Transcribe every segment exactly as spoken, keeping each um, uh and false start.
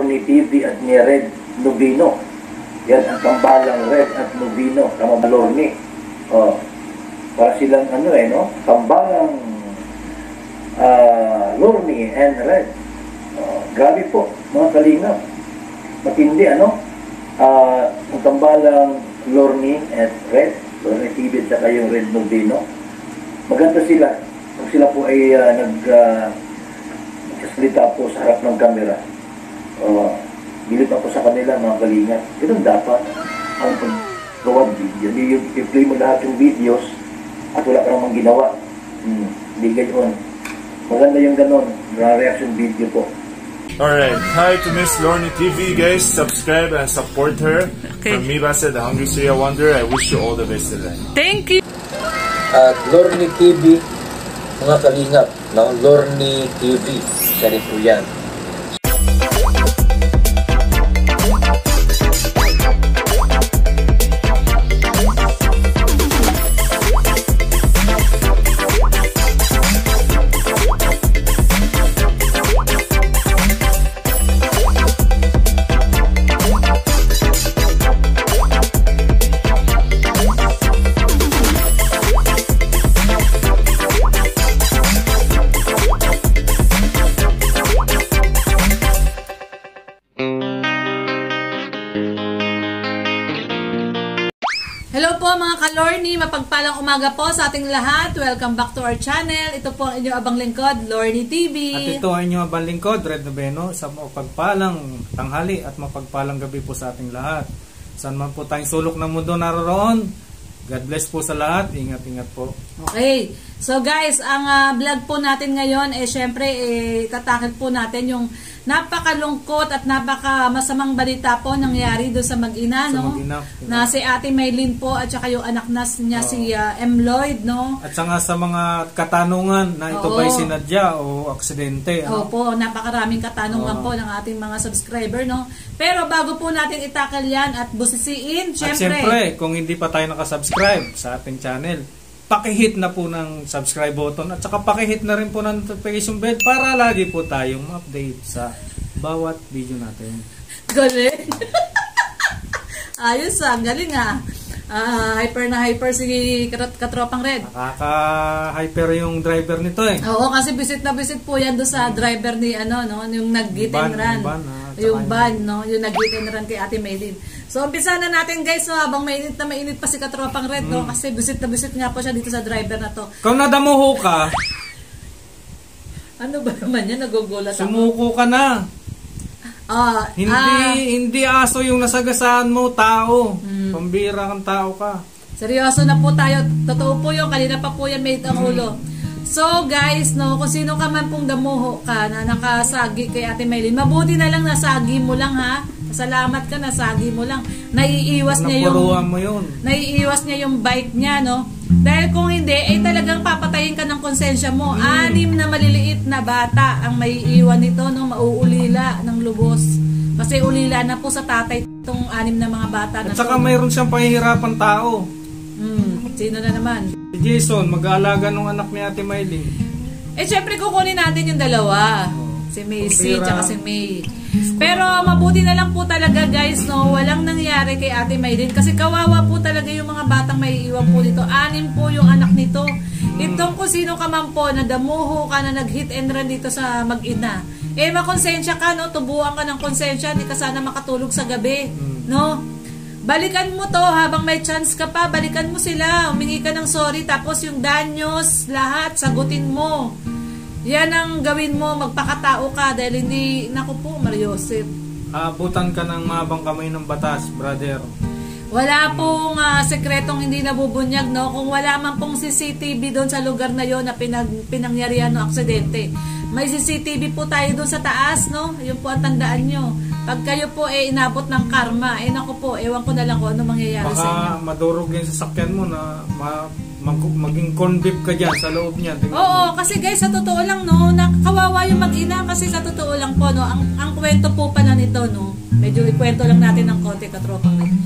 Lorne T V at ni Red Nubino. Yan ang tambalang Red at Nubino. Tama ba, Lorne? Oh, para silang ano eh, no? Tambalang uh, Lorne and Red. Oh, grabe po, mga kalingap. Matindi, ano? Uh, ang tambalang Lorne at Red. Lorne T V at saka yung Red Nubino. Maganda sila. Kung sila po ay uh, nag... Uh, salita po sa harap ng camera. Uh, Bilip ako sa kanila, mga kalingat. Ganun dapat ang pag-gawa video. I-play mo lahat yung videos at wala ka namang ginawa. Hmm, hindi gayon. Maganda yung ganun. Reaction video po. Alright, hi to Miss Lorne T V, guys. Subscribe and support her. Okay. From me, Basa, the Hungry Suya Wonder. I wish you all the best today. Thank you. At Lorne T V, mga kalingap, ng Lorne T V. Siya rin po yan. Hello po mga ka-Lorne, mapagpalang umaga po sa ating lahat. Welcome back to our channel. Ito po ang inyong abang lingkod, Lorne T V. At ito ang inyong abang lingkod, Red Nubino, sa mapagpalang tanghali at mapagpalang gabi po sa ating lahat. Saan man po tayong sulok ng mundo naroroon, God bless po sa lahat. Ingat-ingat po. Okay. So guys, ang uh, vlog po natin ngayon, eh syempre, eh, tatakil po natin yung napakalungkot at napaka masamang balita po nangyari doon sa mag-ina, no? Mag-ina, na si Ate Maylin po at saka yung anak nas niya, oh, si uh, M. Lloyd, no? At saka sa mga katanungan na ito, oo, ba'y sinadya o aksidente? Ano? Opo, napakaraming katanungan, oh, po ng ating mga subscriber, no? Pero bago po natin itakal yan at busisiin, syempre. At syempre, kung hindi pa tayo nakasubscribe sa ating channel, pakihit na po ng subscribe button at saka pakihit na rin po ng notification bell para lagi po tayong update sa bawat video natin. Galing! Ayos ah, galing ah. Uh, hyper na hyper si Katropang Red. Nakaka-hyper yung driver nito eh. Oo, kasi visit na visit po yan doon sa driver ni ano, no, yung nag-hit and run. Yung van, ah, yung van, no, yung nag-hit and run kay Ate Maylin. So, umpisa na natin guys, no, habang mainit na mainit pa si Katropang Red, no, mm. kasi visit na visit nga po siya dito sa driver na to. Kung nadamuho ka, ano ba naman yan? Nagugulat ako. Sumuko ka na. Ah, hindi ah, hindi aso yung nasagasaan mo, tao. Hmm. Pambira kang tao ka. Seryoso na po tayo. Totoo po yung kanina pa po yan may ang ulo. So guys, no, kung sino ka man pong damuho ka na nakasagi kay Ate Maylin, mabuti na lang nasagi mo lang ha. Salamat ka, nasagi mo lang. Naiiwas niya yung mo yun. Naiiwas niya yung bike niya, no? Dahil kung hindi, eh talagang papatayin ka ng konsensya mo. Mm. Anim na maliliit na bata ang maiiwan nito, no? Mauulila ng lubos. Kasi ulila na po sa tatay itong anim na mga bata. At saka mayroon siyang pahihirapan tao. Hmm, sino na naman? Si Jason, mag-aalaga ng anak ni Ate Maylin. Eh, syempre kukunin natin yung dalawa. Si Macy, tsaka si May. Pero mabuti na lang po talaga guys, no, walang nangyari kay Ate Maylin kasi kawawa po talaga yung mga batang may iwan po dito. Anim po yung anak nito. Mm. Itong kung sino ka man po na damuho ka na nag-hit and run dito sa mag-ina, eh makonsensya ka, no, tubuan ka ng konsensya, hindi ka sana makatulog sa gabi, mm. no? Balikan mo to habang may chance ka pa, balikan mo sila, humingi ka ng sorry, tapos yung danyos, lahat, sagutin mo. Yan ang gawin mo, magpakatao ka dahil hindi, naku po, Mariosep. Aabutan ka ng mabang kamay ng batas, brother. Wala pong uh, sekretong hindi nabubunyag, no? Kung wala man pong C C T V doon sa lugar na yon na pinag, pinangyarihan ng aksidente. May C C T V po tayo doon sa taas, no? Yun po ang tandaan nyo. Pag kayo po eh inabot ng karma, eh naku po, ewan ko na lang kung ano mangyayari baka sa inyo. Baka madurog yung sasakyan mo na ma mag maging convict ka dyan sa loob niyan. Oo, mo. Kasi guys, sa totoo lang, no, nakawawa yung mag-ina kasi sa totoo lang po, no, ang, ang kwento po pala nito, no, medyo ikwento lang natin ng konti, Katropang Red.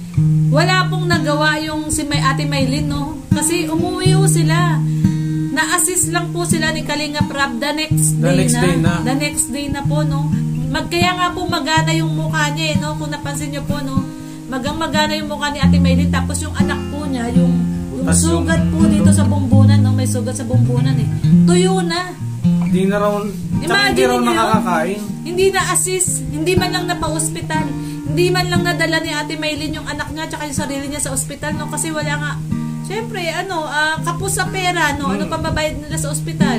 Wala pong nagawa yung si May Ate Maylin, no, kasi umuwi ho sila. Na-assist lang po sila ni Kalinga Prab the next day, the next na, day na. The next day na po, no. mag, kaya nga po magana yung mukha niya eh, no? Kung napansin niyo po, no? Magang magana yung mukha ni Ate Maylin, tapos yung anak po niya, yung, yung Butas sugat yung- po dito sa bumbunan, no? May sugat sa bumbunan eh. Tuyo na. Hindi na raw, tsaka hindi Imagine raw niyo, nakakakain. hindi na assist, hindi man lang napa-hospital, hindi man lang nadala ni Ate Maylin yung anak niya tsaka yung sarili niya sa ospital, no? Kasi wala nga, syempre, ano, ah, kapos sa pera, no? Ano pang babayad nila sa ospital?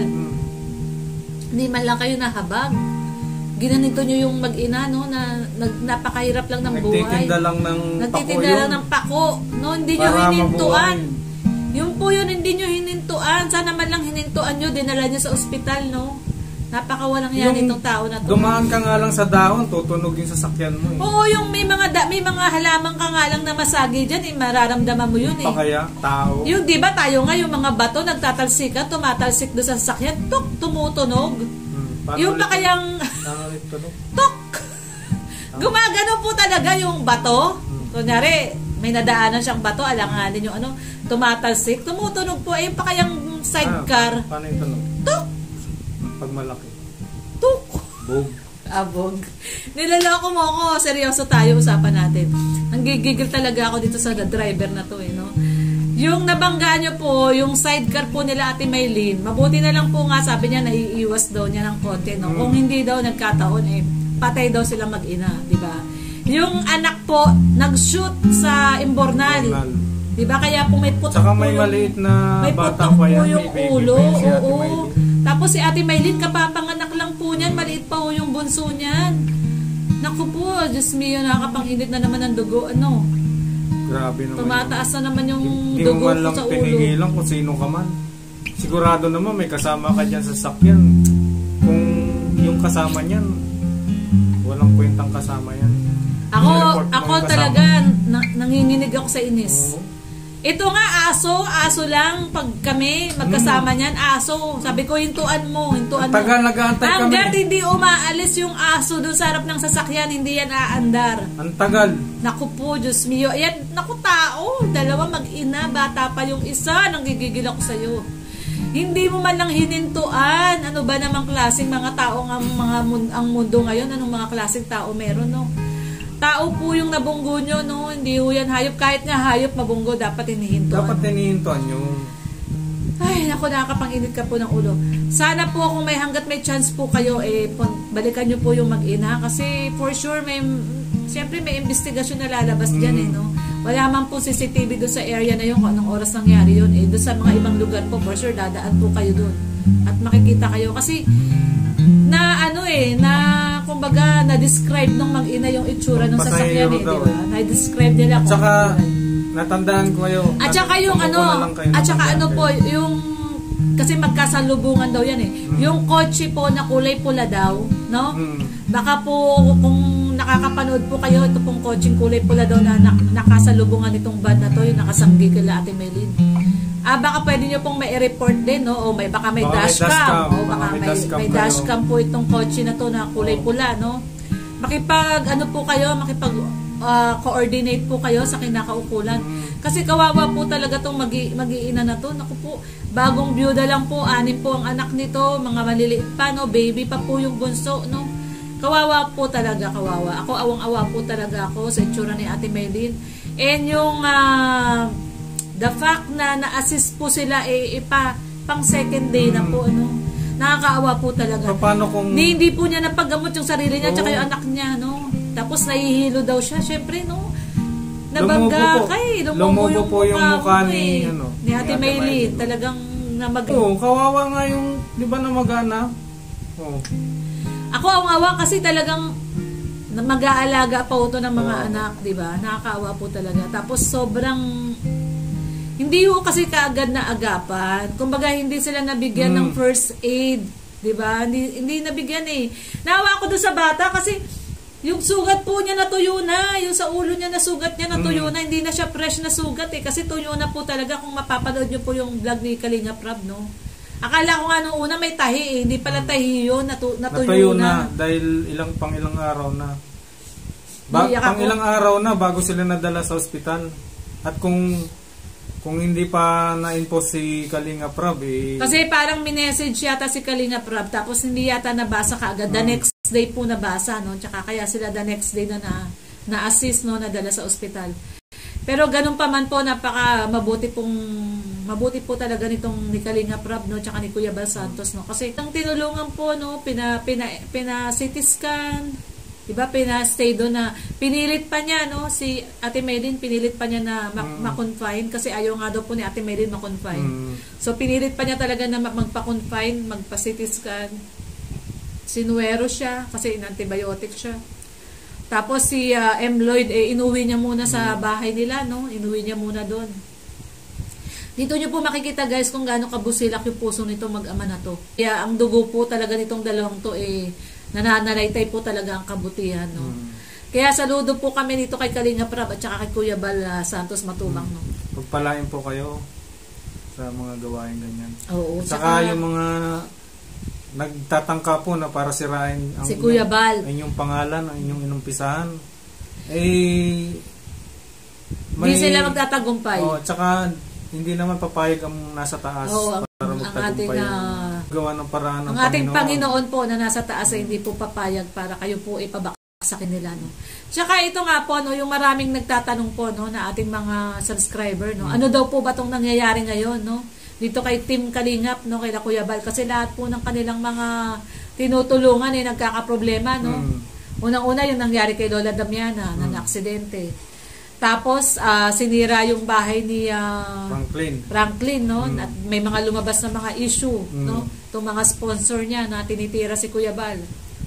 Hindi man lang kayo nahabag. Ginanito nyo yung mag-ina, no? Na, nag, napakahirap lang ng buhay. Nagtitinda lang ng Nagtitinda pako lang yun. ng pako, no? Hindi nyo Para hinintuan. mabuhay. Yung po yun, hindi nyo hinintuan. Sana man lang hinintuan nyo, dinala nyo sa ospital, no? Napakawalang yan itong tao na to. Dumaan ka nga lang sa dahon, tutunog yung sasakyan mo eh. Oo, yung may mga da, may mga halaman ka nga lang na masagi diyan, eh, mararamdaman mo yun eh. Pa kaya, tao. Yung 'di ba tayo nga yung mga bato nagtatalsikan, tumatalsik do sa sasakyan, tuk tumutunog. Hmm, paano Yung ulit- pa kayang paano ulit tunog? tuk. Gumagano po talaga yung bato. Kunyari, may nadaanan siyang bato, alanganin yung ano, tumatalsik, tumutunog po eh, yung pa kayang sidecar. Ah, paano yung tunog? Tuk, Pag malaki. tuk. Bog. Abog. Nilaloko mo ako. Seryoso tayo, usapan natin. Nanggigigil talaga ako dito sa driver na to eh, no? Yung nabangga nyo po, yung sidecar po nila Ate Maylin, mabuti na lang po nga, sabi niya, naiiwas daw niya ng konti, no? Kung hindi daw nagkataon, eh, patay daw sila mag-ina, di ba? Yung anak po, nag-shoot sa Imbornal. Imbornal. Di ba? Kaya po may putok Tsaka po may yung- maliit na may bata putok pa po yan. yung May baby ulo. pa yan si Ate Oo. Maylin. Tapos si Ate Maylin, kapapanganak lang po niyan. Maliit pa po yung bunso niyan. Naku po, Diyos mio, nakakapanginit na naman ng dugo. Ano? Grabe naman. Tumataas na naman yung Hindi mo dugo man ko lang sa ulo. pinigilan kung sino ka man. Sigurado naman may kasama ka dyan sa sakyan. Kung yung kasama niyan, walang kwentang kasama yan. Ako, Nireport mo ako yung kasama. talaga, na, nanginginig ako sa inis. Oo. Ito nga, aso, aso lang. Pag kami, magkasama niyan, aso. Sabi ko, hintuan mo, hintuan mo. Tagal nag-aantay kami. Hanggat hindi umaalis yung aso doon sa harap ng sasakyan, hindi yan aandar. Ang tagal. Naku po, Diyos mio. Ayan, naku tao. Dalawa mag-ina, bata pa yung isa. Nanggigigil ako sa'yo. Hindi mo man lang hinintuan. Ano ba namang klaseng mga tao ang mga mun- ang mundo ngayon? Anong mga klaseng tao meron, no? Tao po yung nabunggo nyo, no? Hindi ho yan hayop. Kahit nga hayop mabunggo, dapat hinihintuan. Dapat tinihintuan yung Ay, naku, nakakapanginit ka po ng ulo. Sana po kung may hanggat may chance po kayo, eh, pon- balikan nyo po yung mag-ina. Kasi for sure, may, siyempre may investigasyon na lalabas Mm. dyan, eh, no? Wala man po C C T V doon sa area na yun, kung anong oras nangyari yun. Eh, doon sa mga ibang lugar po, for sure, dadaan po kayo doon. At makikita kayo. Kasi, na ano eh, na, kumbaga, na-describe nung mag-ina yung itsura ng sasakyan, eh, di daw, ba? Na-describe nila At kung saka, ano yun. natandaan ko kayo. At saka yung ano, at saka ano po, yung kasi magkasalubungan daw yan eh. Yung kotse po na kulay pula daw, no? Hmm. Baka po kung nakakapanood po kayo, ito pong kotseng kulay pula daw na nak nakasalubungan itong van na to, yung nakasanggi kila Ate Maylin. Ah, baka pwede nyo pong may report din, no? O may, baka may Baka may dashcam. dashcam. O baka Baka may may, dashcam may kayo. dashcam po itong kotse na to na kulay pula, no? Makipag, ano po kayo, makipag ah, coordinate po kayo sa kinakaukulan. Kasi kawawa po talaga itong magi, mag-iina na to. Naku po, bagong byuda lang po, anim po ang anak nito, mga maliliit pa, no? Baby pa po yung bunso, no? Kawawa po talaga, kawawa. Ako, awang-awa po talaga ako sa itsura ni Ate Maylin. And yung ah, the fact na na-assist po sila, eh, ipa, pang second day na po, ano? Nakakaawa po talaga. Paano kung Ni, hindi po niya napaggamot yung sarili niya, Oo. tsaka yung anak niya, no? Tapos nahihilo daw siya, syempre, no? Lumubo Nabangga po. kay, Lumubo yung po yung mukha mo, ni, eh. ano, ni Ate ni Ate Maylin. Maylin. Talagang namag... Oo, kawawa nga yung, di ba na mag-ana? Oo. Ako ang awa kasi talagang na- mag-aalaga pa ito ng mga Oo. anak, di ba? Nakakaawa po talaga. Tapos sobrang hindi ho kasi kaagad na agapan. Kumbaga hindi sila nabigyan Mm. ng first aid, di ba? Hindi, hindi nabigyan eh. Naawa ko doon sa bata kasi yung sugat po niya natuyo na, yung sa ulo niya na sugat niya natuyo Mm. na, hindi na siya fresh na sugat eh. Kasi tuyo na po talaga kung mapapanood niyo po yung vlog ni Kalinga Prab, no? Akala ko nga nung una may tahi eh. Hindi pala tahi yun, natu natuyo, Natuyo na. na. dahil ilang pang ilang araw na. Ba Iyak pang ako. ilang araw na bago sila nadala sa ospital. At kung kung hindi pa na-impose si Kalinga Prab, eh, Kasi parang minessage yata si Kalinga Prab tapos hindi yata nabasa kaagad. The next day po nabasa, no? Tsaka kaya sila the next day na na, na-assist, no? Nadala sa ospital. Pero ganun pa man po, napaka mabuti pong mabuti po talaga nitong ni Kalinga Prab, no, tsaka ni Kuya Bal Santos, no, kasi ang tinulungan po, no, pina pina, pina C T scan, diba, pina stay doon na pinilit pa niya, no, si Ate Maylin, pinilit pa niya na Mm. ma-confine kasi ayaw nga daw po ni Ate Maylin ma-confine. Mm. So pinilit pa niya talaga na magpa-confine, magpa-C T scan. Sinuwero siya kasi in-antibiotic siya. Tapos si uh, M. Lloyd, eh, inuwi niya muna sa bahay nila, no? Inuwi niya muna doon. Dito niyo po makikita, guys, kung gaano kabusilak yung puso nito mag-ama na to. Kaya ang dugo po talaga nitong dalawang to, eh, nananalaytay po talaga ang kabutihan, no? Mm. Kaya saludo po kami dito kay Kalinga Prab at saka kay Kuya Bal uh, Santos Matubang, mm. no? Pagpalain po kayo sa mga gawain ganyan. Oo. At saka yung mga nagtatangka po na para sirain ang si Kuya Bal, ang inyong pangalan, ang inyong inumpisahan, eh hindi sila magtatagumpay. Oh, tsaka hindi naman papayag ang nasa taas oh, ang, para ang magtagumpay. ating, Uh, gawa ng paraan ng ang ating Panginoon. Panginoon po na nasa taas ay hindi po papayag para kayo po ipabaksakin nila, no. Tsaka ito nga po, no, yung maraming nagtatanong po, no, na ating mga subscriber, no. Hmm. Ano daw po ba tong nangyayari ngayon, no? Dito kay Team Kalingap, no, kay Kuya Bal, kasi lahat po ng kanilang mga tinutulungan eh nagkakaproblema, no. Mm. Unang-una yung nangyari kay Lola Damiana, mm. na aksidente. Tapos uh, sinira yung bahay ni uh, Franklin. Franklin, no, mm. at may mga lumabas na mga issue, mm. no, itong mga sponsor niya na tinitira si Kuya Bal.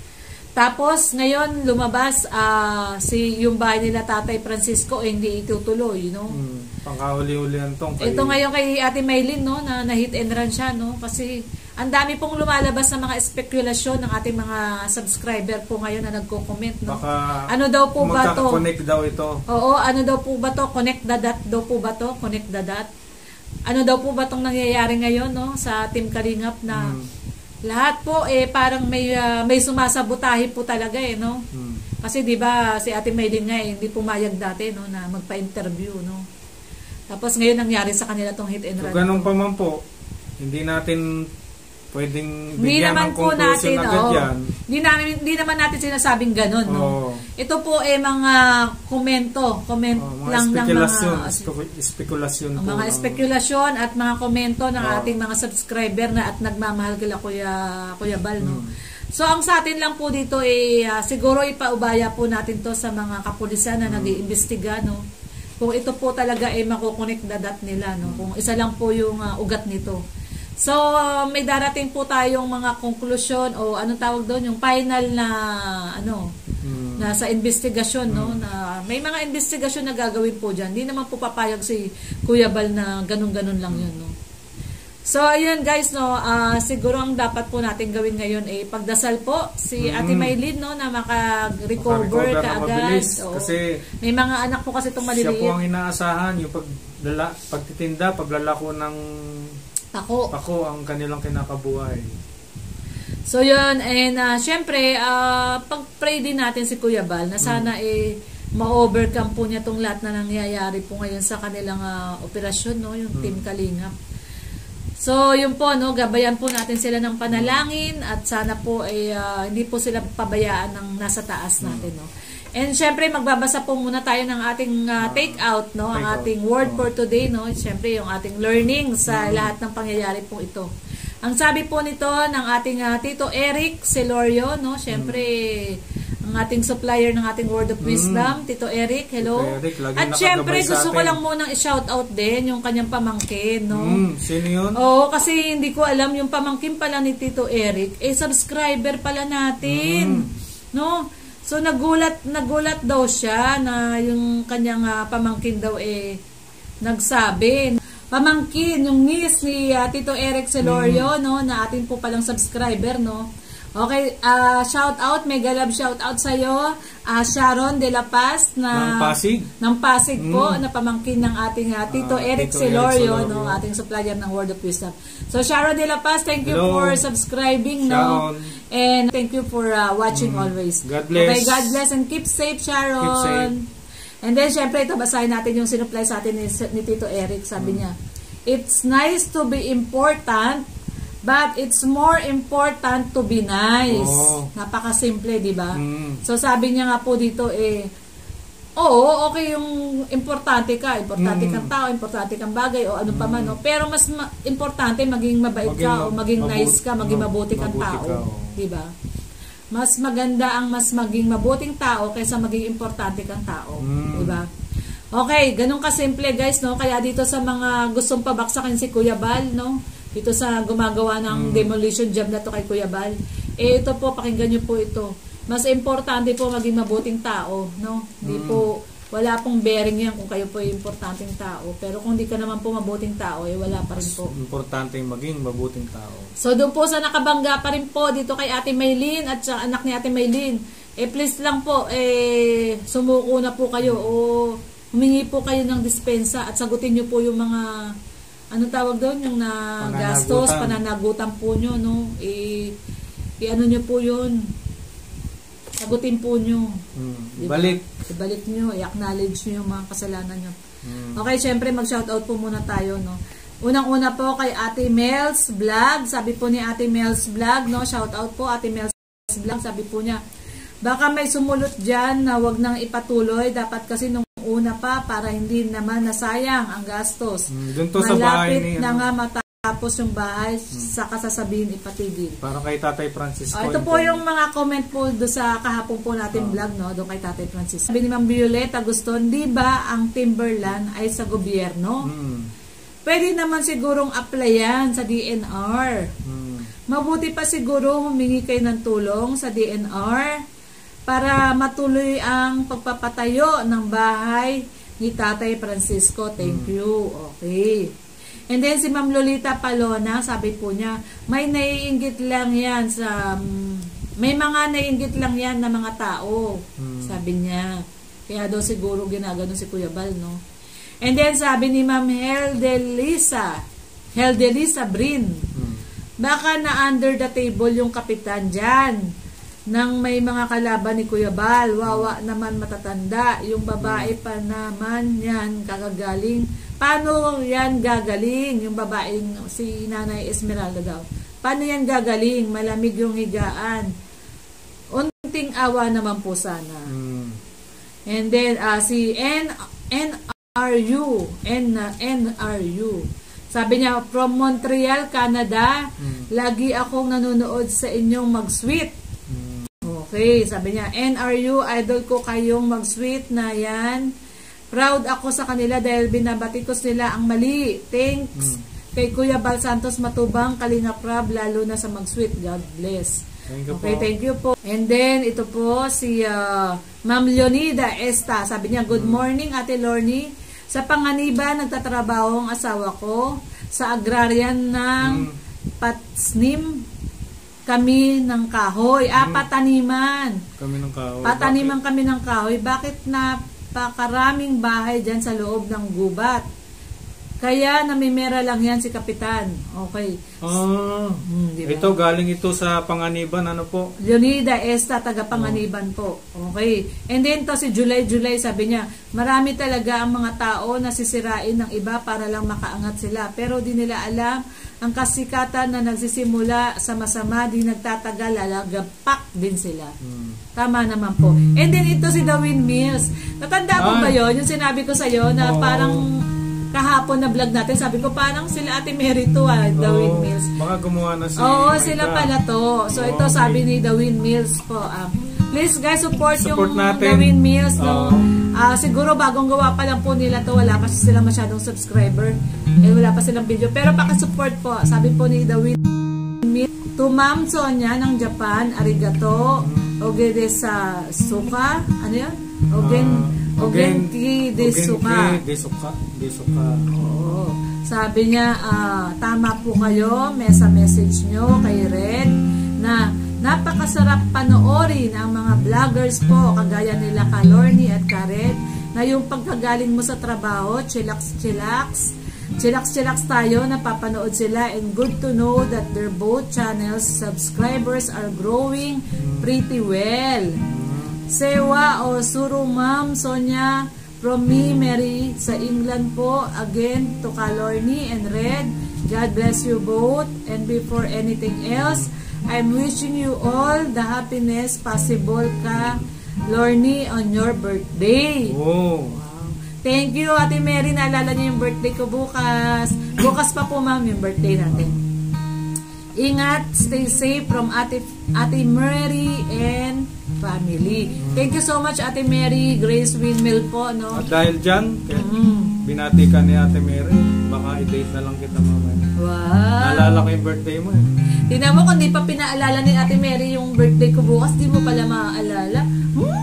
Tapos ngayon lumabas uh, si yung bahay nila Tatay Francisco eh, hindi itutuloy, no. Mm. Pangkauli-ulian tong kay... Ito ngayon kay Ate Maylin, no, na, na hit and run siya, no, kasi ang dami pong lumalabas na mga spekulasyon ng ating mga subscriber po ngayon na nagko-comment, no. Baka ano daw po ba to? Magkaka-connect daw ito. Oo, ano daw po ba to? Connect the dot daw po ba to? Connect the dot. Ano daw po ba tong nangyayari ngayon, no, sa Team Kalingap na hmm. lahat po eh parang may uh, may sumasabotahe po talaga eh, no. Hmm. Kasi 'di ba si Ate Maylin nga eh, hindi pumayag dati, no, na magpa-interview, no. Tapos ngayon nangyari sa kanila tong hit and run. So, ganun pa man po, hindi natin pwedeng bigyan ng conclusion agad oh, yan. Hindi naman, hindi naman natin sinasabing ganun, no? Oh. Ito po ay eh, mga komento, comment oh, mga lang ng mga spekulasyon po. Mga ng, spekulasyon at mga komento ng oh. ating mga subscriber na at nagmamahal kila Kuya, Kuya Bal, no? Hmm. So, ang sa atin lang po dito ay uh, siguro ipaubaya po natin to sa mga kapulisan na hmm. nag-iimbestiga, no? Kung ito po talaga ay makukonek the dot nila, no? Kung isa lang po yung uh, ugat nito. So, uh, may darating po tayong mga konklusyon o anong tawag doon, yung final na ano, hmm. na sa investigasyon, hmm. no? Na may mga investigasyon na gagawin po diyan. Hindi naman po papayag si Kuya Bal na ganun-ganun lang 'yun, no? So, ayun guys, no, uh, siguro ang dapat po natin gawin ngayon ay eh, pagdasal po si mm. Ate Maylin, no, na maka-recover kaagad. Kasi may mga anak po kasi itong maliliit. Siya po ang inaasahan, yung pagdala, pagtitinda, paglalako ng pako. Pako ang kanilang kinakabuhay. So, yun, and uh, syempre, uh, pag-pray din natin si Kuya Bal na sana mm. eh ma-overcome po niya itong lahat na nangyayari po ngayon sa kanilang uh, operasyon, no, yung mm. Team Kalingap. So, yun po, no, gabayan po natin sila ng panalangin at sana po ay uh, hindi po sila pabayaan ng nasa taas natin, no. And syempre, magbabasa po muna tayo ng ating uh, take out, no, take ang ating out. word for today, no. Syempre, yung ating learning sa mm-hmm. lahat ng pangyayari po ito. Ang sabi po nito ng ating uh, Tito Eric Celorio, no, syempre, mm-hmm. ang ating supplier ng ating word of wisdom, mm. Tito Eric, hello. Tito Eric, lagi at syempre, gusto ko lang munang i-shout out din yung kanyang pamangkin, no? Mm, sino yun? Oo, kasi hindi ko alam yung pamangkin pala ni Tito Eric, eh subscriber pala natin, mm. no? So nagulat nagulat daw siya na yung kanyang uh, pamangkin daw eh nagsabi. Pamangkin, yung niece ni uh, Tito Eric Celorio, mm. no, na atin po palang subscriber, no? Okay, uh, shout out, mega love shout out sa iyo, uh, Sharon De La Paz na ng Pasig, ng Pasig mm. po, na pamangkin ng ating uh, Tito uh, Eric Tito Celorio, Eric no, ating supplier ng Word of Wisdom. So Sharon De La Paz, thank you Hello. for subscribing, Sharon. no, and thank you for uh, watching mm. always. God bless. Okay, God bless and keep safe, Sharon. Keep safe. And then syempre ito, basahin natin yung sinupply sa atin ni, ni Tito Eric, sabi mm. niya, it's nice to be important But it's more important to be nice. Oh. Napakasimple, di ba? Mm. So sabi niya nga po dito eh, oo, okay yung importante ka, importante Mm. kang tao, importante kang bagay o ano pa man, no? Pero mas ma- importante maging mabait Maging ka ma- o maging mabu- nice ka, maging mab- mabuti kang mabuti tao, ka, oh. di ba? Mas maganda ang mas maging mabuting tao kaysa maging importante kang tao, Mm. di ba? Okay, ganun kasimple guys, no? Kaya dito sa mga gustong pabaksakin si Kuya Bal, no? Dito sa gumagawa ng demolition job na to kay Kuya Bal. Eh ito po, pakinggan nyo po ito. Mas importante po maging mabuting tao, no? Hindi po, wala pong bearing yan kung kayo po ay importanteng tao. Pero kung hindi ka naman po mabuting tao, eh wala pa rin po. Importante yung maging mabuting tao. So doon po sa nakabangga pa rin po dito kay Ate Maylin at sa anak ni Ate Maylin, eh please lang po, eh sumuko na po kayo o humingi po kayo ng dispensa at sagutin nyo po yung mga ano tawag doon, yung na gastos, pananagutan po nyo, no? I, i ano nyo po yun. Sagutin po nyo. Mm. Diba? Balik. Ibalik nyo, i-acknowledge nyo yung mga kasalanan nyo. Mm. Okay, syempre mag-shoutout po muna tayo, no? Unang-una po kay Ate Mel's Vlog. Sabi po ni Ate Mel's Vlog, no? Shoutout po, Ate Mel's Vlog. Sabi po niya, baka may sumulot dyan na wag nang ipatuloy. Dapat kasi nung una pa para hindi naman nasayang ang gastos. Mm, dun to sa bahay Malapit ni, na ano? nga matapos yung bahay, saka sasabihin ipatigil. Parang kay Tatay Francisco. Oh, ito po yung mga comment po do sa kahapon po natin Oh. vlog, no? Doon kay Tatay Francisco. Sabi ni Ma'am Violeta Aguston, di ba ang timberland ay sa gobyerno? Mm. Pwede naman sigurong applyan sa D N R. Mm. Mabuti pa siguro humingi kayo ng tulong sa D N R para matuloy ang pagpapatayo ng bahay ni Tatay Francisco. Thank you. Okay. And then si Ma'am Lolita Palona, sabi po niya, may naiinggit lang yan sa, um, may mga naiinggit lang yan na mga tao. Hmm. Sabi niya. Kaya daw siguro ginagano si Kuya Bal, no? And then sabi ni Ma'am Heldelisa, Heldelisa Brin, Mm. baka na under the table yung kapitan dyan nang may mga kalaban ni Kuya Bal. Wawa naman matatanda. Yung babae pa naman yan kakagaling. Paano yan gagaling? Yung babaeng si Nanay Esmeralda daw. Paano yan gagaling? Malamig yung higaan. Unting awa naman po sana. Mm. And then uh, si N NRU N NRU. Sabi niya, from Montreal, Canada, Mm. lagi akong nanonood sa inyong mag-sweet. Okay, sabi niya, N R U, idol ko kayong mag-sweet na yan. Proud ako sa kanila dahil binabatikos nila ang mali. Thanks Mm. kay Kuya Bal Santos Matubang, Kalinga Prab, lalo na sa mag-sweet. God bless. Thank you Okay, po. thank you po. And then, ito po si uh, Ma'am Leonida Esta. Sabi niya, good morning Ate Lorny. Sa Panganiba, nagtatrabaho ang asawa ko sa agrarian ng Mm. Patsnim. Kami ng kahoy. Ah, Mm. pataniman. Kami ng kahoy. Pataniman kami ng kahoy. Bakit napakaraming bahay dyan sa loob ng gubat? Kaya namimera lang yan si Kapitan. Okay. Ah, Hmm, diba? ito galing ito sa Panganiban, ano po? Leonida Esta, taga Panganiban po. Okay. And then to si July July, sabi niya, marami talaga ang mga tao na sisirain ng iba para lang makaangat sila. Pero di nila alam ang kasikatan na nagsisimula sa masama, di nagtatagal, lalagapak din sila. Hmm. Tama naman po. And then ito si Dawin Mills. Natanda mo Ah. ba yun? Yung sinabi ko sa'yo na Oo. parang kahapon na vlog natin, sabi ko parang sila Ate Mary to, ah, Dawin Oo, Mills. Baka gumawa na si Oo, Maika. sila pala to. So ito Okay. sabi ni Dawin Mills po. Um, please guys, support, Support yung natin. Dawin Mills. No? Oo. Ah, siguro bagong gawa pa lang po nila to. Wala pa sila masyadong subscriber. Eh, wala pa silang video. Pero pakisupport po. Sabi po ni Dawin Mills. To Ma'am Sonia ng Japan, arigato. Ogede sa suka. Ano yan? Ogen, Ah, ogenki de suka. Ogenki de suka. De suka. Oo. Sabi niya, ah, tama po kayo, may sa message nyo kay Red na napakasarap panoorin ang mga vloggers po, kagaya nila ka Lorny at ka Red, na yung pagkagaling mo sa trabaho, chillax-chillax, chillax-chillax tayo, napapanood sila, and good to know that their both channels subscribers are growing pretty well. Sewa o Suru Ma'am Sonia from me, Mary, sa England po. Again, to Kalorni and Red. God bless you both. And before anything else, I'm wishing you all the happiness possible ka, Lorny, on your birthday. Oh. Wow. Thank you, Ate Mary. Naalala niyo yung birthday ko bukas. Bukas pa po, ma'am, yung birthday natin. Ingat, stay safe from Ate, Ate Mary and family. Thank you so much, Ate Mary. Grace Windmill po, no? At dahil dyan, kaya Mm. binati ka ni Ate Mary, baka i-date na lang kita mamaya. Wow. Naalala ko yung birthday mo eh. Tingnan mo, kung di pa pinaalala ni Ate Mary yung birthday ko bukas, di mo pala maaalala. Hmm?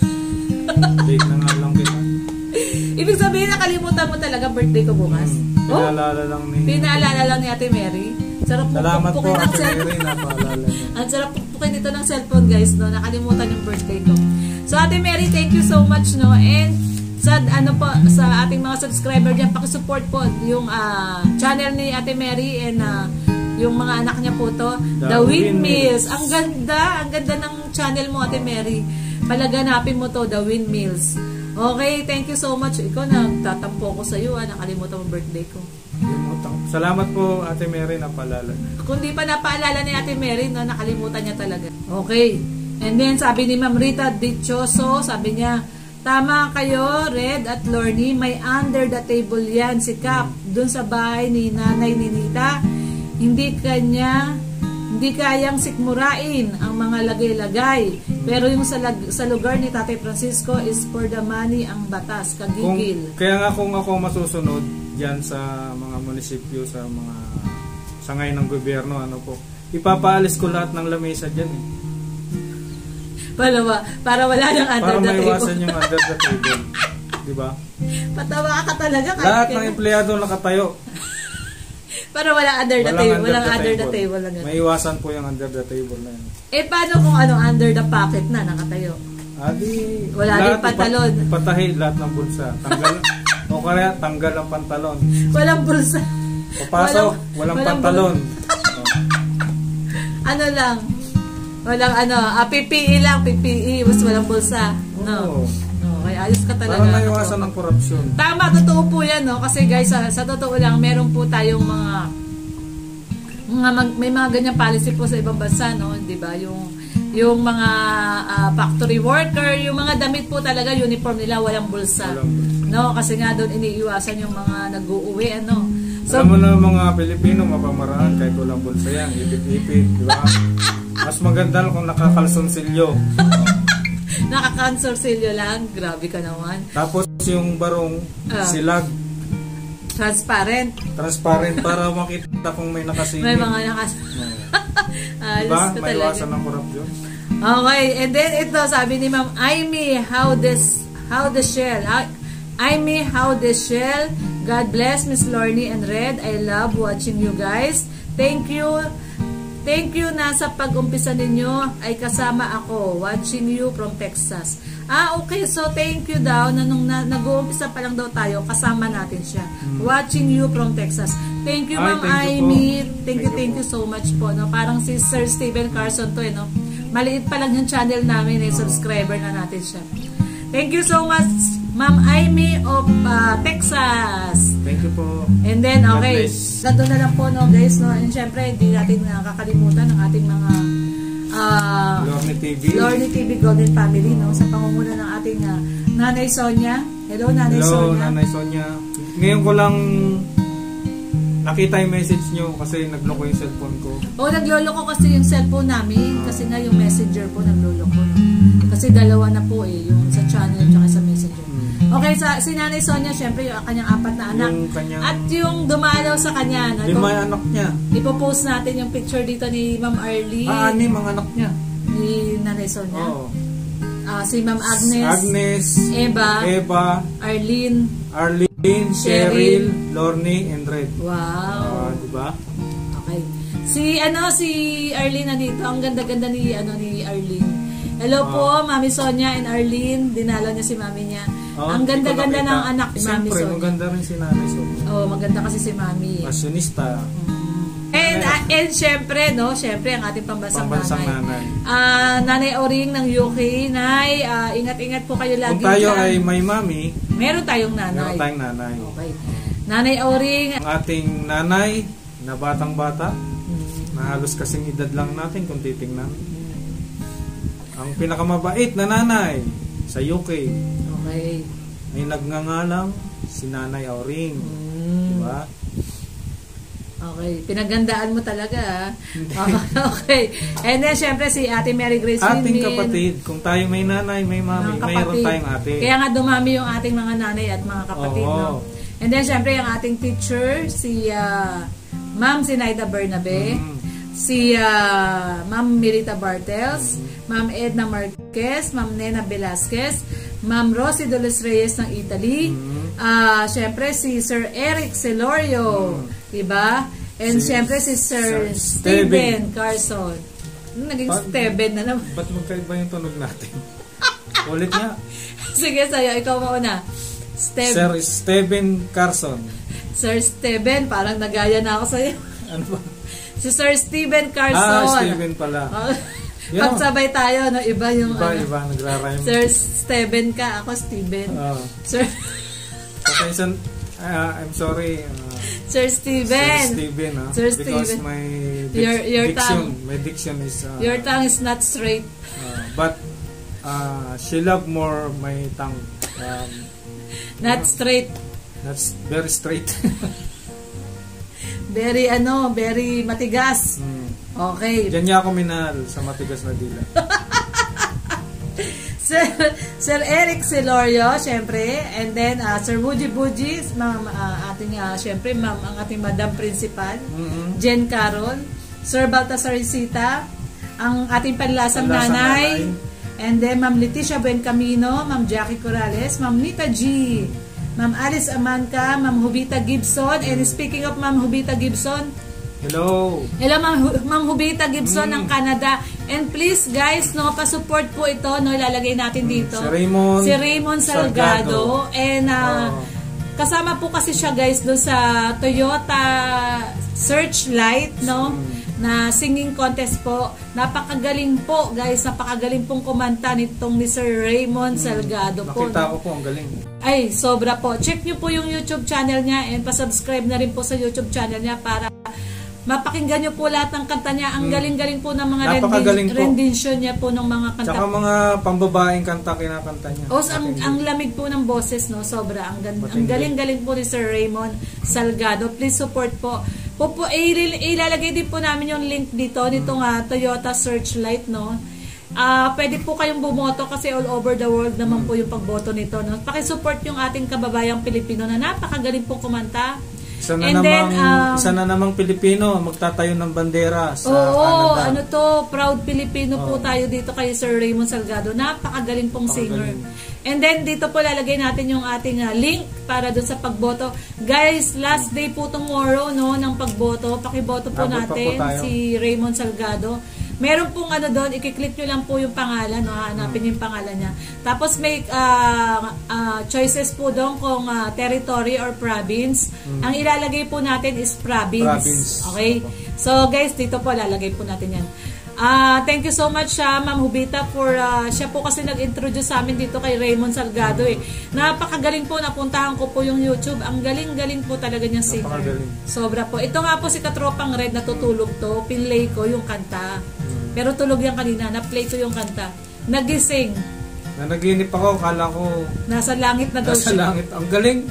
Date na nga lang kita. Ibig sabihin, nakalimutan mo talaga birthday ko bukas? Hmm. Oh? Pinaalala lang ni... Pinaalala lang ni Ate Mary? Sarap Salamat po, pukpukin ng Ate cellphone. Mary, napaalala niyo. Ang sarap pukpukin dito ng cellphone, guys, no? Nakalimutan yung birthday ko. So, Ate Mary, thank you so much, no? And sa ano po, sa ating mga subscriber diyan, paki-support po yung uh, channel ni Ate Mary and uh, yung mga anak niya po to, The, The Windmills. Ang ganda, ang ganda ng channel mo, Ate Mary. Palaganapin mo to, The Windmills. Okay, thank you so much. Ikaw, nagtatampo ko sa iyo, ah, nakalimutan mo birthday ko. Salamat po, Ate Mary, napaalala. Kung di pa napaalala ni Ate Mary, no, nakalimutan niya talaga. Okay. And then, sabi ni Ma'am Rita Dichoso, sabi niya, tama kayo, Red at Lorny, may under the table yan, si Cap, dun sa bahay ni Nanay Ninita. Hindi kanya, hindi kayang sikmurain ang mga lagay-lagay. Pero yung sa, lag, sa lugar ni Tatay Francisco is for the money ang batas, kagigil. Kung, kaya nga kung ako masusunod dyan sa mga munisipyo, sa mga sangay ng gobyerno, ano po, ipapaalis ko lahat ng lamesa dyan eh. Para, para wala nang under para the table. Para maiwasan yung under the table. Diba? Patawa ka talaga. Lahat ng empleyado nakatayo. Para wala under the Walang table. under Walang the under table. the table. Lang maiwasan po yung under the table na yun. Eh, paano kung ano, under the pocket na, nakatayo? Adi, wala din pantalon. Ipat, patahi lahat ng bulsa. Tanggal, o kaya tanggal ang pantalon. Walang bulsa. Papasok, walang, walang, walang pantalon. Oh. Ano lang, walang ano, ah, P P E lang, P P E, mas walang bulsa. No. Oh. Okay, ayos ka talaga. Para maiwasan ng korupsyon. Tama, totoo po yan, no? Kasi guys, sa, sa totoo lang, meron po tayong mga, mga mag, may mga ganyang policy po sa ibang bansa, no? Di ba? Yung, yung mga uh, factory worker, yung mga damit po talaga, uniform nila, walang bulsa. Walang bulsa. No? Kasi nga doon iniiwasan yung mga nag-uuwi, ano? So, alam mo na mga Pilipino, mapamaraan, kahit walang bulsa yan, ipit-ipit, di ba? Mas maganda kung nakakalsonsilyo. Nakakansorsilyo lang, grabe ka naman. Tapos yung barong uh, silag. Transparent. Transparent para makita kung may nakasilip. May mga nakas... diba? May iwasan ng korupsyon. Okay, and then ito, sabi ni Ma'am Aimee, how this, how the shell, Aimee, how the shell, God bless Miss Lorny and Red, I love watching you guys. Thank you. Thank you na sa pag-umpisa ninyo ay kasama ako, watching you from Texas. Ah, okay. So, thank you daw na nung na, nag-uumpisa pa lang daw tayo, kasama natin siya. Hmm. Watching you from Texas. Thank you, Ma'am Aimee. Thank you, thank you so much po. No? Parang si Sir Steven Carson to, eh, no? Maliit pa lang yung channel namin, eh. Subscriber na natin siya. Thank you so much, Ma'am Aimee of uh, Texas. Thank you po. And then, okay. Ganto na lang po, no, guys. No? And syempre, hindi natin nakakalimutan ng ating mga uh, Lorny T V. Lorny T V Golden Family, no? Sa pangunguna ng ating uh, Nanay Sonia. Hello, Nanay Hello, Sonia. Nanay Sonia. Ngayon ko lang nakita yung message nyo kasi nagloko yung cellphone ko. Oo, oh, nagloloko kasi yung cellphone namin. Kasi nga yung messenger po nagloloko. No? Kasi dalawa na po eh. Yung sa channel at sa messenger. Hmm. Okay, sa, si Nanay Sonia, syempre yung kanyang apat na anak. Yung kanyang, at yung dumalaw sa kanya. No? Lima yung anak niya. Ipopost natin yung picture dito ni Ma'am Arlene. Ah, anim ang anak niya. Ni Nanay Sonia. Oo. Uh, si Ma'am Agnes. Agnes. Eva. Eva. Arlene. Arlene, Cheryl, Lorny, and Red. Wow. Uh, diba? Okay. Si ano si Arlene nandito. Ang ganda-ganda ni ano ni Arlene. Hello uh, po, Mami Sonia and Arlene. Dinalo niya si Mami niya. Uh, ang ganda-ganda ng anak ni Mami Sonia. Siyempre, maganda rin si Nanay Sonia. Oh, maganda kasi si Mami. Pasyonista. Mm. And uh, and syempre, no, syempre ang ating pambansang, pambansang nanay. nanay. Uh, nanay Oring ng U K, Nay, uh, ingat-ingat po kayo lagi. Kung tayo dyan. ay may mami, meron tayong nanay. meron tayong nanay. Okay. Nanay Oring. Ang ating nanay, na batang-bata. Na halos kasing edad lang natin kung titingnan. Ang pinakamabait na nanay sa U K. Okay. May nagngangalang si Nanay Auring. Mm. Diba? Okay. Pinagandaan mo talaga. Okay. And then, syempre, si Ate Mary Grace Ating Winmin. kapatid. Kung tayo may nanay, may mami, Mga mayroon kapatid. tayong ate. Kaya nga dumami yung ating mga nanay at mga kapatid. Oo. No? And then, syempre, yung ating teacher, si uh, Ma'am Zinaida Bernabe. Mm. Si uh, Ma'am Mirita Bartels, Mm-hmm. Ma'am Edna Marquez, Ma'am Nena Velasquez, Ma'am Rosie de los Reyes ng Italy, Mm-hmm. ah syempre si Sir Eric Celorio, diba? And Si- syempre si Sir, Sir Steven Steven. Carson. Hmm, Naging Pa- Steven na naman. Ba't magkaiba yung tunog natin? Ulit nga. Sige, sa'yo, ikaw mauna. Steve, Sir Steven Carson. Sir Steven, parang nagaya na ako sa'yo. Ano ba? Si Sir Steven Carson. Ah, Steven pala. Oh, Yan. pagsabay tayo, no? Iba yung Iba, ano. iba. Nagrarhyme. Sir Steven ka, ako Steven. Oh. Sir Attention, uh, I'm sorry. Uh, Sir Steven. Sir Steven, ah. Sir Because Steven. my dic- Your- your diction, tongue. my diction is, uh, Your tongue is not straight. uh, but uh, she love more my tongue. Um, Not straight. that's very straight. Very ano, very matigas. Hmm. Okay. Diyan niya ako minahal sa matigas na dila. Sir, Sir Eric Celorio, syempre. And then, uh, Sir Woody Bujis, ma'am, uh, ating, uh, syempre, ma'am, ang ating Madam Principal, Mhm. Jen Carol, Sir Baltasar Isita, ang ating panlasang Panlasang nanay, nanay. and then Ma'am Leticia Buencamino, Ma'am Jackie Corrales, Ma'am Nita G, Ma'am Alice Amanca, Ma'am Hubita Gibson, and speaking of Ma'am Hubita Gibson, Hello. hello Ma'am, Hu- Ma'am Hubita Gibson Mm. ng Canada. And please guys, no, pa-support po ito, no, ilalagay natin dito. Si Raymond Si Raymond Salgado. And uh, Oh. kasama po kasi siya guys doon sa Toyota Searchlight, no? Mm. Na singing contest po. Napakagaling po guys, napakagaling pong kumanta nitong ni Sir Raymond Salgado po. Nakita no? ko po, ang galing. Ay, sobra po. Check nyo po yung YouTube channel niya and pa-subscribe na rin po sa YouTube channel niya para mapakinggan nyo po lahat ng kanta niya. Ang galing-galing po ng mga Napakagaling rendi- po. rendition niya po ng mga kanta. Tsaka mga pambabaeng kanta kinakanta niya. O, ang, ang lamig po ng boses, no? Sobra. Ang, gan- ang Matindi. galing-galing po ni Sir Raymond Salgado. Please support po. Po, po il- ilalagay din po namin yung link dito nitong ah, Toyota Searchlight, no? Ah, pwede po kayong bumoto kasi all over the world naman po yung pagboto nito, no? Paki-support yung ating kababayang Pilipino na napakagaling po kumanta. Isa na, And namang, then, um, isa na namang Pilipino magtatayo ng bandera sa Oo, Canada. ano to, proud Pilipino po Oo. tayo dito kay Sir Raymond Salgado. Napakagaling pong singer. Napakagaling. And then dito po lalagay natin yung ating uh, link para dun sa pagboto. Guys, last day po tomorrow no ng pagboto. Pakiboto po Abot pa po natin tayo. si Raymond Salgado. Meron pong ano doon, i-click nyo lang po yung pangalan, no? Hanapin yung pangalan niya. Tapos may uh, uh, choices po doon kung uh, territory or province. Ang ilalagay po natin is province. Province. Okay? So guys, dito po lalagay po natin yan. Ah, thank you so much siya, Ma'am Hubita, for uh, siya po kasi nag-introduce sa amin dito kay Raymond Salgado eh. Napakagaling po, napuntahan ko po yung YouTube. Ang galing-galing po talaga niyang singer. Napakagaling. Sobra po. Ito nga po si Katropang Red natutulog to. Pinlay ko yung kanta. Pero tulog yan kanina. Na-play ko yung kanta. Nagising. Na naginip ako, kala ko Nasa langit na daw nasa siya. langit. Ang galing.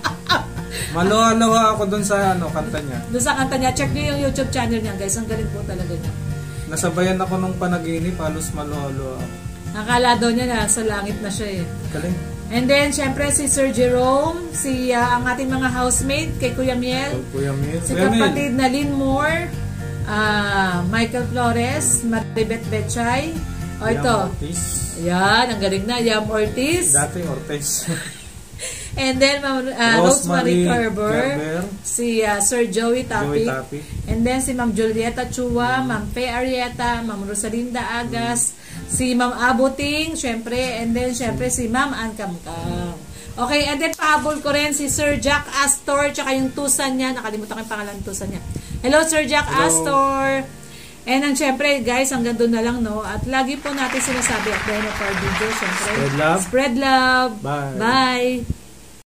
Maluha-luha ako dun sa ano, kanta niya. Doon sa kanta niya. Check niyo yung YouTube channel niya guys. Ang galing po talaga niya. Nasabayan ako nung panaginip, halos maluha-luha ako. Nakala daw niya na sa langit na siya eh. Galing. And then, syempre, si Sir Jerome, si ah, ang ating mga housemate, kay Kuya Miel, So, Kuya Mil. si Kuya Mil. kapatid na Lynn Moore, ah, Michael Flores, Maribet Bechay, o Yam ito, Ortiz. ayan, ang galing na, Yam Ortiz, Dati Ortiz. and then Ma'am ah, Rosemary Carver, Carver. si ah, Sir Joey Joey Tapik, Tapi. and then si Ma'am Julieta Chua, Ma'am Pe Arieta, Ma'am Rosalinda Agas, si Ma'am Abuting, syempre, and then syempre si Ma'am Ann Kamkam. Okay, and then pahabol ko rin si Sir Jack Astor, tsaka yung tusan niya, nakalimutan ko yung pangalan ng tusan niya. Hello Sir Jack Hello. Astor! And ang syempre guys, hanggang doon na lang no, at lagi po natin sinasabi at the end of our video, syempre, Spread love. Spread love. Bye. Bye.